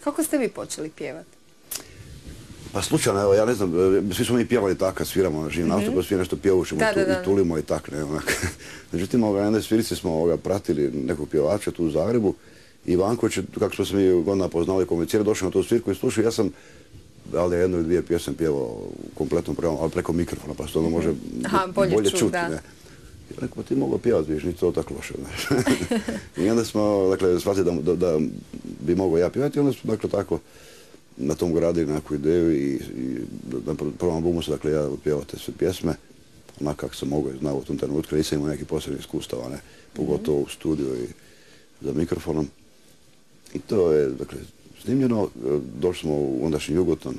Kako ste vi počeli pjevati? Pa slučajno, evo, ja ne znam, svi smo mi pjevali tako kad sviramo na živim nastupu, svi nešto pjevušimo i tulimo i tak, ne, onak. Međutim, na jednoj svirici smo pratili nekog pjevača tu u Zagrebu i Ivanković, kako smo se mi godina poznali i komunicirali, došli na tu svirku i slušao, ja sam ali jednu ili dvije pjesme pjevao u kompletnom programu, ali preko mikrofona, pa se to ono može bolje čuti, ne. I rekao, ti mogu pjevati, viš, nije to tako loše, znaš. I onda smo, dakle, shvatili da bi mogao ja pjevati, i onda smo, dakle, tako na tom gradili nekakvu ideju i na prvom albumu se, dakle, ja otpjevao te sve pjesme, onak kako sam mogao i znao u tom trenutku, nisam imao neki posebni iskustava, ne, pogotovo u studiju i za mikrofonom. I to je, dakle, snimljeno, došli smo u ondašnji Jugoton,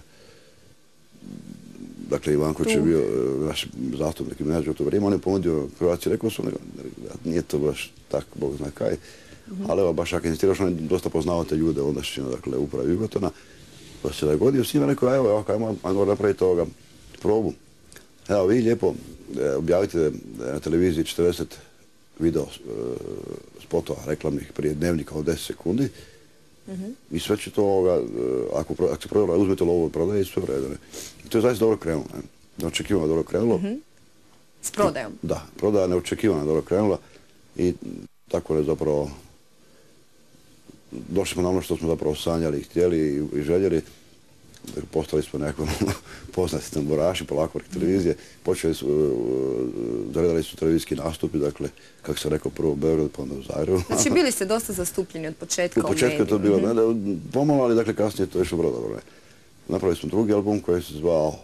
dakle, Ivanković je bio naš zastupnik i menadžer u to vrijeme, on je ponudio Hrvatski, rekao sam, nije to baš tako, Bog zna kaj, ali evo, baš ako insistiraš, on je dosta poznao te ljude ondašnje, dakle, upravi Jugotona, pa se dogodio s njima, rekao, evo, ajmo napraviti ovoga probu. Evo, vi lijepo objavite na televiziji 40 video spotova reklamnih prije dnevnika od 10 sekundi i sve će to, ako se prodala, uzmete lovu od prodaje i sve vredane. I to je zaista dobro krenulo, neočekivano dobro krenulo. S prodajom? Da, prodaja neočekivano dobro krenula i tako je zapravo došli smo na ono što smo zapravo sanjali i htjeli i željeli. Postali smo neko poznati tamburaši, polako preko televizije. Počeli su, zaredali su televizijski nastupi, dakle, kako sam rekao, prvo u Beogradu, pa onda u Zagrebu. Znači, bili ste dosta zastupljeni od početka u medijima. U početku je to bilo, pomalo, ali dakle, kasnije to je išlo vrlo dobro. Napravili smo drugi album koji se zvao,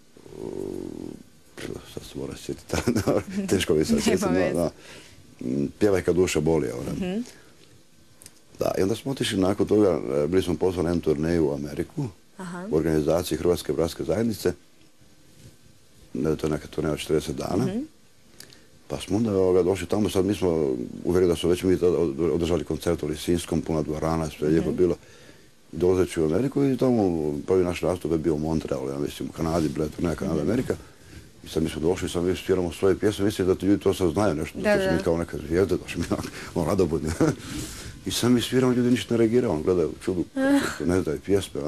sad se mora sjetiti, teško bi sad sjetiti, Pjevaj kad duša boli. Da, i onda smo otišli nakon toga, bili smo pozvani na jednu turneju u Ameriku, u organizaciji Hrvatske bratske zajednice. To je neka turneja od 40 dana. Pa smo onda došli tamo, sad mi smo uvjerili da su već mi održali koncert u Lisinskom, puna dvorana, sve je lijepo bilo. Dolazeći u Ameriku i tamo prvi naš nastup je bio u Montrealu, ja mislim u Kanadi, bila je turneja Kanada-Amerika. I sad mi smo došli, sad mi sviramo svoje pjesme, mislim da ti ljudi to sad znaju nešto, da smo mi kao neka zvijezde, došli mi ono radobudni. I sad mi sviramo, ljudi ništa ne reagiraju, on gledaju u čudu, ne znaju pjesme.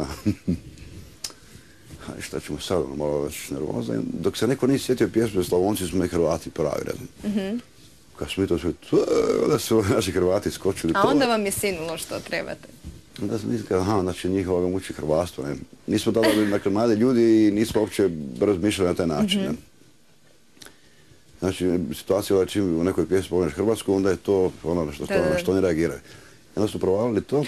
I šta ćemo sad, malo već nervoza. Dok se neko nije sjetio pjesme, Slavonci smo i Hrvati pravi, ne znam. Kad smo mi to sve, onda su naši Hrvati skočili. A onda vam je sinulo što trebate? Onda sam mislio, znači njihovoga muči hrvatstvo. Nismo tada bili, dakle, mladi ljudi i nismo uopće razmišljali na taj način. Znači, situacija čim u nekoj pjesmi pomeneš Hrvatsku, onda je to ono na što oni reagiraju. Onda su provalili to,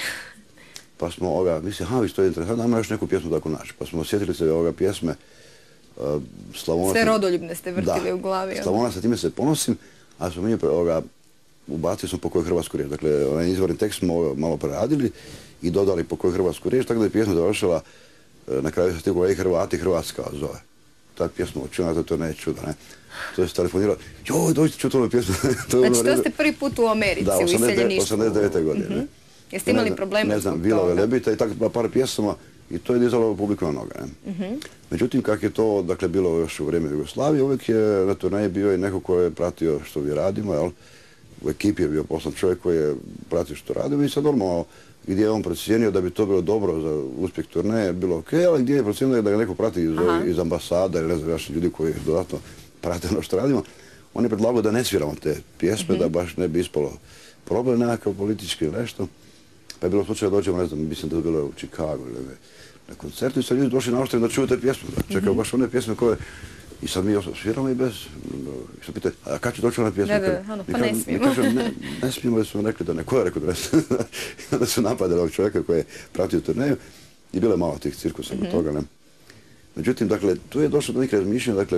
pa smo, mislim, vi što je interesantno, nama još neku pjesmu tako naći. Pa smo osjetili se pjesme Slavonaca. Sve rodoljubne ste vrtili u glavi. Da, Slavonaca, time se ponosim, ali smo mi ubacili smo po koju hrvatsku riječ. Dakle, onaj izvorni tekst smo malo preradili i dodali po koju hrvatsku riječ, tako da je pjesma završila, na kraju se stigla Hrvati, Hrvatska zove. Ta pjesma učinila, to ne čuda, ne. To je se telefoniralo, joj, dođite čuti ovu pjesmu. Znači, to ste prvi put u Americi, u iseljeništvu. Da, 89. godine. Jeste imali probleme zbog toga? Ne znam, Vila Velebita i tako par pjesama i to je dizalo publiku na noge. Međutim, kako je to bilo još u vrijeme Jugoslavije, uvijek je na turneji bio i neko ko je pratio što mi radimo, jel? U ekipi je bio poslan čovjek koji je pratio što radimo i sad normalno gdje je on procijenio da bi to bilo dobro za uspjeh turneje, bilo ok, ali gdje je procijenio da ga neko prati iz ambasada ili ne znam, još ljudi koji dodatno prate ono što radimo, on je predlagao da ne sviramo te pjesme, da baš ne bi ispalo problem nekakav politički ili nešto. Pa je bilo slučaj da dođemo, ne znam, mislim da je bilo u Chicago ili na koncertu i sad ljudi došli naoštreni da čuju te pjesme, čekaju baš one pjesme koje... I sad mi sviramo i bez... I sad pitaju, a kad će doći ona pjesma? Pa ne smijemo. Mi kažemo, ne smijemo jer smo rekli da ne. Ko je rekao da ne smijemo? I onda su napadali ovog čovjeka koji je pratio turneju i bilo je malo tih cirkusa od toga, ne. Međutim, dakle, tu je došlo do nekih razmišljanja, dakle,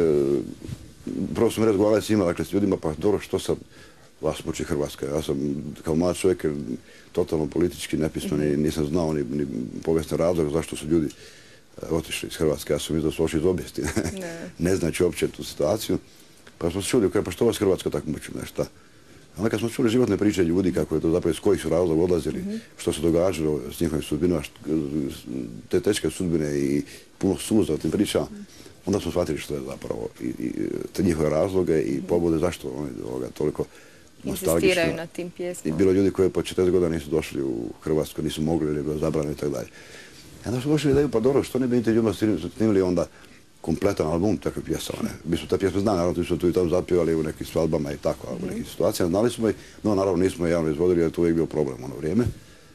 prvo smo razgovarali s njima, dakle, s ljudima, pa dobro, što sad vas muči Hrvatska? Ja sam kao mlad čovjek totalno politički nepismen i nisam znao ni povijesni razlog zašto su ljudi otišli iz Hrvatske. Ja sam mislio da su ošli iz obijesti, ne znajući uopće tu situaciju. Pa smo se čuli, pa što vas Hrvatska tako muči, nešto. Onda kad smo čuli životne priče ljudi, kako je to zapravo, iz kojih su razloga odlazili, što se događalo s njihovim sudbinama, te teške sudbine i puno suza o tim pričama, onda smo shvatili što je zapravo i te njihove razloge i pobude zašto oni toliko insistiraju na tim pjesmama. I bilo ljudi koji po 40 godina nisu došli u Hrvatsku, nisu mogli ili je bilo zabrano i tako dalje. I onda su došli ideju, pa dobro, što ne bi ti ljudima snimili onda kompletan album takve pjesama, ne? Mi smo te pjesme znali, naravno tu smo tu i tam zapjevali u nekim svadbama i tako, u nekim situacijama, znali smo ih, no naravno nismo javno izvodili jer to uvijek bio problem u ono vrijeme.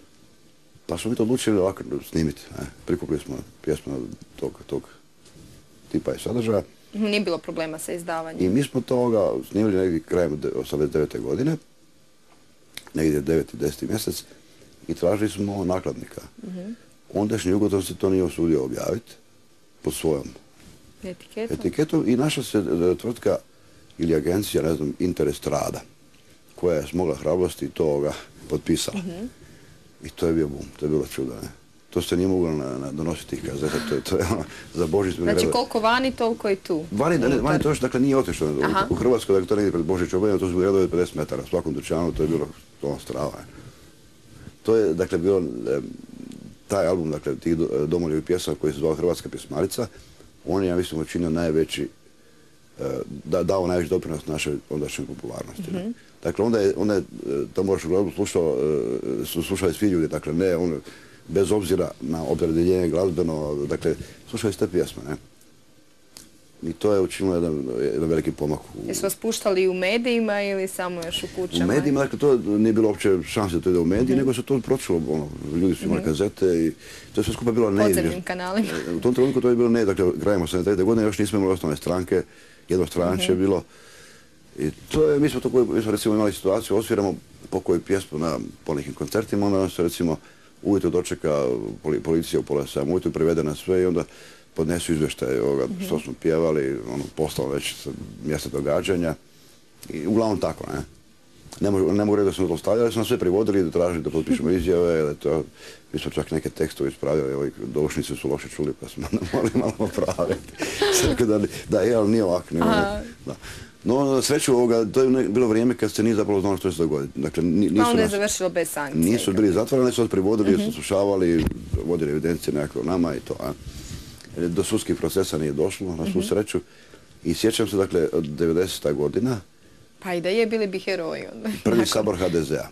Pa smo mi to odlučili ovako snimiti, prikupili smo pjesme tog tipa i sadržaja. Nije bilo problema sa izdavanjem. I mi smo toga snimili negdje krajem 89. godine, negdje 9. i 10. mjesec i tražili smo nakladnika. Ondašnji Jugoton se to nije usudio objaviti pod svojom etiketom i našla se tvrtka ili agencija, ne znam, Interes Rada, koja je smogla hrabrosti i toga potpisala. I to je bio bum, to je bilo čudo, ne? To se nije moglo donositi tih kazeta, to je ono, za Božić smo Znači koliko vani, toliko i tu? Vani to još, dakle, nije otišlo. U Hrvatskoj, dakle, to negdje pred Božić obavljeno, to su redove 50 metara, u svakom dućanu, to je bilo ono strava. To je, dakle, bilo taj album, dakle, tih domoljubih pjesama koji se zvao Hrvatska pjesmarica, on je, ja mislim, učinio najveći, dao najveći doprinos našoj ondašnjoj popularnosti. Dakle, onda je to možeš u su slušali svi ljudi, dakle, ne, bez obzira na opredjeljenje glazbeno, dakle, slušali ste pjesme, ne? I to je učinilo jedan veliki pomak. Jesu vas puštali u medijima ili samo još u kućama? U medijima, dakle, to nije bilo uopće šanse da to ide u mediji, nego se to pročulo, ljudi su imali kazete i to je sve skupa bilo neizvjesno. Podzemnim kanalima. U tom trenutku to je bilo dakle, krajem 89. godine još nismo imali osnovne stranke, jednostranačje je bilo. I to je, mi smo recimo imali situaciju, osviramo po koju pjesmu po nekim koncertima, onda se recimo ujutro dočeka policija u pola 7, ujutro privede na sve i onda podnesu izvještaje ovoga što smo pjevali, postalo već mjesta događanja i uglavnom tako, ne. Ne mogu reći da smo to stavljali, smo sve privodili da tražili da potpišemo izjave, mi smo čak neke tekstove ispravljali, ovi došnice su loše čuli pa smo morali malo popraviti. Da, ali nije ovako. No, na sreću to je bilo vrijeme kad se nije zapravo znalo što će se dogoditi. Dakle, onda je završilo bez sankcije. Nisu bili zatvoreni, su nas privodili, su slušavali, vodili evidencije nekako nama i to. Do sudskih procesa nije došlo, na svu sreću. I sjećam se, dakle, od 90. godina. Pa i da je, bili bi heroji onda. Prvi sabor HDZ-a.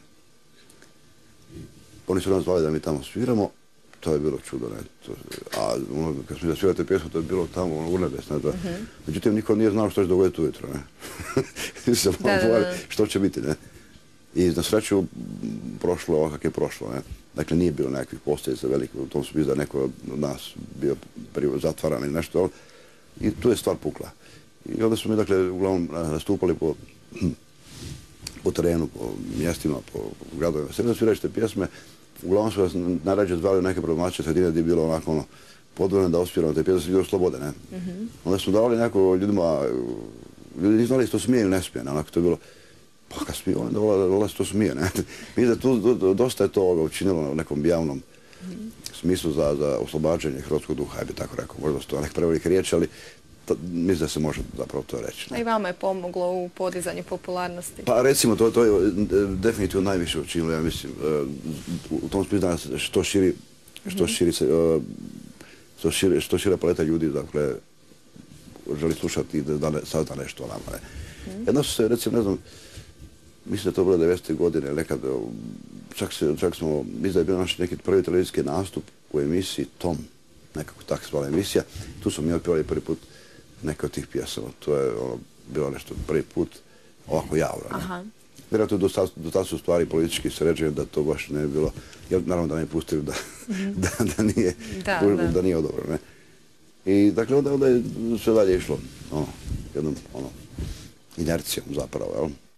Oni su nas zvali da mi tamo sviramo. To je bilo čudo, ne. A kad smo zasvirali te pjesmu, to je bilo tamo urnebesno. Međutim, niko nije znao što će dogoditi ujutro, ne. Što će biti, ne. I na sreću prošlo ovako kako je prošlo, ne. Dakle, nije bilo nekakvih posljedica velikih u tom smislu da neko od nas bio zatvaran ili nešto. I tu je stvar pukla. I onda smo mi, dakle, uglavnom nastupali po terenu, po mjestima, po gradovima. Sve da svirajući te pjesme, uglavnom su vas najrađe zvali u neke problematične sredine gdje je bilo onako podvoljeno da ospiramo te pjesme, da se ljudi slobode, ne. Onda smo davali nekako ljudima, ljudi nisu znali što smije ili ne smije, ne, onako to je bilo, pa kad smije, onda se to smije, ne. Mislim da tu dosta je to učinilo u nekom javnom smislu za oslobađanje hrvatskog duha, ja bi tako rekao, možda su to nek prevelik riječi, ali mislim da se može zapravo to reći. A i vama je pomoglo u podizanju popularnosti? Pa recimo, to je definitivno najviše učinilo, ja mislim, u tom smislu da što šira paleta ljudi, dakle, želi slušati i da sazna nešto o nama. Jedno su se, recimo, ne znam, mislim da je to bilo 90. godine, nekad, čak smo, mislim da je bio naš neki prvi televizijski nastup u emisiji Tom, nekako tako zvala emisija, tu smo mi otpjevali prvi put neke od tih pjesama. To je bilo nešto prvi put ovako javno. Vjerojatno do tada su stvari politički sređene da to baš ne bi bilo, jer naravno da ne pustili da nije odobrano. I dakle onda je sve dalje išlo jednom inercijom zapravo, jel?